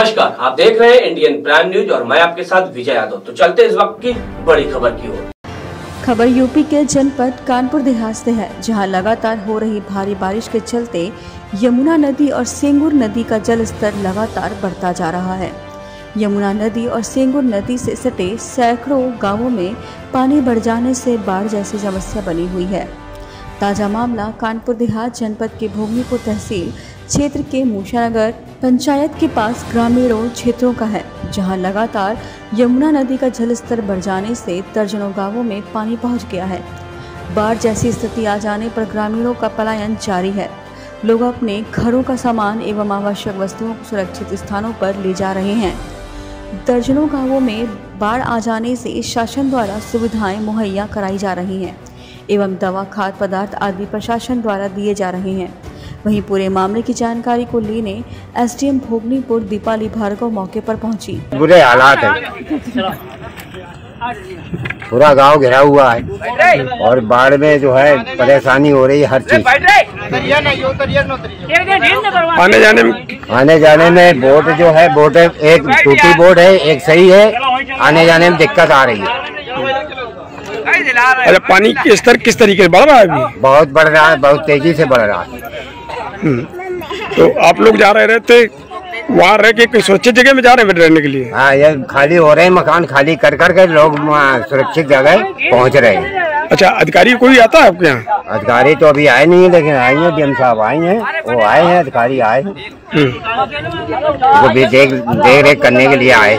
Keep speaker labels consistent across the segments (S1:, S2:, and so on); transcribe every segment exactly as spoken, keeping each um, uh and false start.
S1: नमस्कार, आप देख रहे हैं इंडियन प्राइम न्यूज और मैं आपके साथ विजय यादव। तो चलते इस वक्त की बड़ी खबर की ओर।
S2: खबर यूपी के जनपद कानपुर देहात से है, जहां लगातार हो रही भारी बारिश के चलते यमुना नदी और सेंगुर नदी का जल स्तर लगातार बढ़ता जा रहा है। यमुना नदी और सेंगुर नदी से सटे सैकड़ों गांवों में पानी बढ़ जाने से बाढ़ जैसी समस्या बनी हुई है। ताजा मामला कानपुर देहात जनपद के भोगनीपुर तहसील क्षेत्र के मूषानगर पंचायत के पास ग्रामीणों क्षेत्रों का है, जहां लगातार यमुना नदी का जलस्तर बढ़ जाने से दर्जनों गांवों में पानी पहुंच गया है। बाढ़ जैसी स्थिति आ जाने पर ग्रामीणों का पलायन जारी है। लोग अपने घरों का सामान एवं आवश्यक वस्तुओं को सुरक्षित स्थानों पर ले जा रहे हैं। दर्जनों गांवों में बाढ़ आ जाने से शासन द्वारा सुविधाएं मुहैया कराई जा रही हैं एवं दवा, खाद्य पदार्थ आदि प्रशासन द्वारा दिए जा रहे हैं। वहीं पूरे मामले की जानकारी को लेने एसडीएम भोगनीपुर दीपाली भार्गव मौके पर पहुंची।
S3: बुरे हालात है, पूरा गांव घिरा हुआ है और बाढ़ में जो है परेशानी हो रही है हर चीज।
S4: आने जाने में
S3: आने जाने में बोट जो है बोट एक टूटी बोट है, एक सही है, आने जाने में दिक्कत आ रही है।
S4: अच्छा, पानी का स्तर किस तरीके से बढ़ रहा है अभी?
S3: बहुत बढ़ रहा है, बहुत तेजी से बढ़ रहा है।
S4: तो आप लोग जा रहे रहते वहाँ रह के सुरक्षित जगह में जा रहे हैं रहने के लिए?
S3: हाँ, ये खाली हो रहे हैं, मकान खाली कर कर के लोग सुरक्षित जगह पहुँच रहे हैं।
S4: अच्छा, अधिकारी कोई आता है आपके यहाँ?
S3: अधिकारी तो अभी आए नहीं है, लेकिन आए हैं, डीएम साहब आए हैं, वो आए हैं, अधिकारी आए वो भी देख देख रेख करने के लिए आए।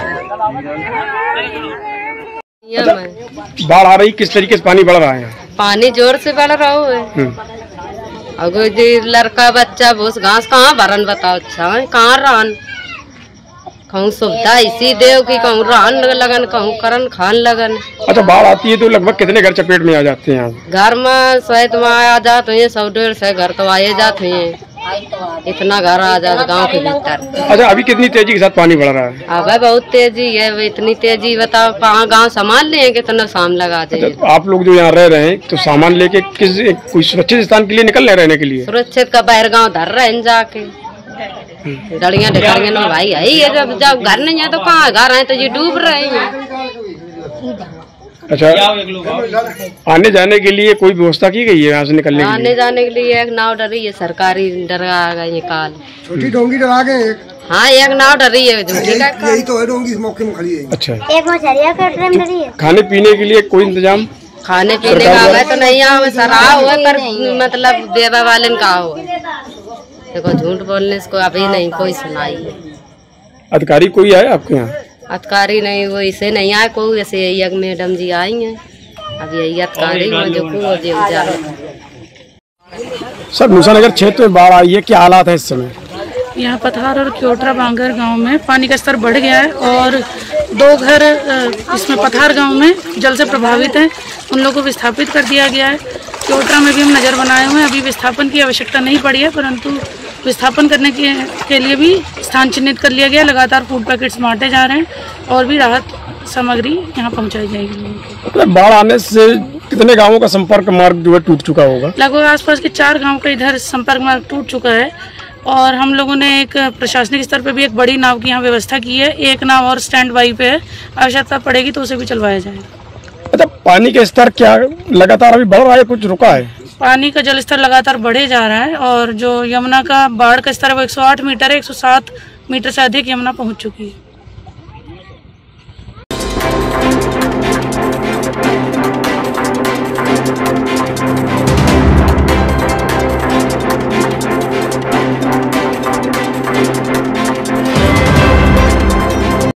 S4: अच्छा, बाढ़ आ रही, किस तरीके से पानी बढ़ रहा है?
S5: पानी जोर से बढ़ रहा है। अगर लड़का बच्चा भूस घास कहाँ भरन बताओ, अच्छा कहाँ रहन, कहूँ सुविधा इसी देव की, कहूँ रहन लगन, कहूँ करन खान लगन।
S4: अच्छा, बाढ़ आती है तो लगभग कितने घर चपेट में आ जाते हैं? घर
S5: में सहित में आ जाते हैं, सौ डेढ़ सौ घर तो आए जाते हैं, इतना घर आ जाते गाँव के भीतर।
S4: अच्छा, अभी कितनी तेजी के साथ पानी बढ़ रहा है?
S5: अब बहुत तेजी है, इतनी तेजी बताओ कहाँ गाँव सामान लेंगे, कितना साम लगा दे।
S4: अच्छा, आप लोग जो यहाँ रह रहे हैं तो सामान लेके किस कोई सुरक्षित स्थान के लिए निकल रहे रहने के लिए?
S5: सुरक्षित का बाहर गाँव धर रहे हैं जाके, डलियाँ ढकड़ियाँ में भाई आई है, जब जब घर नहीं है तो कहाँ घर है, तो ये डूब रहे हैं।
S4: अच्छा, आने जाने के लिए कोई व्यवस्था की गई है यहाँ से निकलने के लिए?
S5: आने जाने के लिए एक नाव डरी है, सरकारी डरा गई काल,
S6: छोटी डोंगी डरा गए।
S5: हाँ, एक नाव डरी है,
S6: यही तो है, डोंगी इस मौके में खड़ी है।
S4: अच्छा,
S7: एक मछलिया का ट्रेन डरी है।
S4: खाने पीने के लिए कोई इंतजाम?
S5: खाने पीने का है तो नहीं, यहाँ सराह हुआ पर मतलब बेबा वाले ने कहा हुआ, देखो झूठ बोलने से अभी नहीं कोई सुनाई है।
S4: अधिकारी कोई आया आपके यहाँ?
S5: अधिकारी नहीं, वो इसे नहीं आए कोई, ऐसे यही मैडम जी आई हैं, अब यही अधिकारी जो
S4: सर मूषानगर क्षेत्र में बाढ़ आई है, क्या हालात है इस समय?
S8: यहाँ पथार और क्योटरा बांगर गांव में पानी का स्तर बढ़ गया है और दो घर इसमें पथार गांव में जल से प्रभावित हैं, उन लोगों को विस्थापित कर दिया गया है। क्योटरा में भी हम नज़र बनाए हुए हैं, अभी विस्थापन की आवश्यकता नहीं पड़ी है, परंतु विस्थापन करने के, के लिए भी स्थान चिन्हित कर लिया गया। लगातार फूड पैकेट्स बांटे जा रहे हैं और भी राहत सामग्री यहाँ पहुँचाई जाएगी।
S4: बाढ़ आने से कितने गांवों का संपर्क मार्ग जो है टूट चुका होगा?
S8: लगभग आसपास के चार गाँव का इधर संपर्क मार्ग टूट चुका है और हम लोगों ने एक प्रशासनिक स्तर पर भी एक बड़ी नाव की यहाँ व्यवस्था की है। एक नाव और स्टैंड बाई पे है, आवश्यकता पड़ेगी तो उसे भी चलवाया जाएगा।
S4: अच्छा, पानी का स्तर क्या लगातार अभी बढ़ रहा है, कुछ रुका है?
S8: पानी का जल स्तर लगातार बढ़े जा रहा है और जो यमुना का बाढ़ का स्तर है वो एक सौ आठ मीटर है, एक सौ सात मीटर से अधिक यमुना पहुंच चुकी है।